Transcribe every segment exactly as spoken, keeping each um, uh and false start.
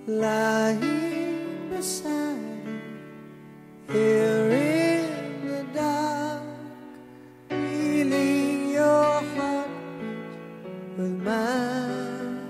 lying beside you here in the dark, feeling your heartbeat with mine.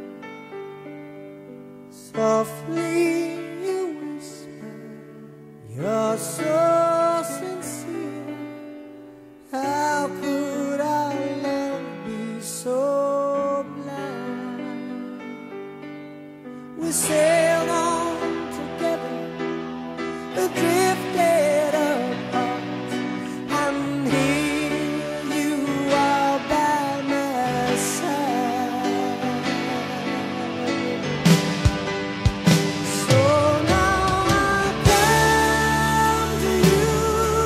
Softly you whisper, you're so sincere. How could our love be so blind? We sailed on together, we drifted apart, and here you are by my side. So now I come to you,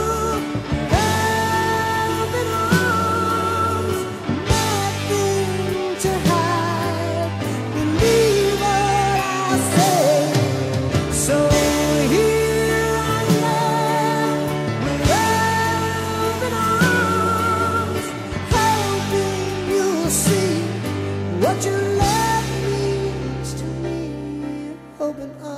open arms, nothing to hide. Believe what I say. So here I am, with open arms, hoping you'll see what your love means to me. Open arms.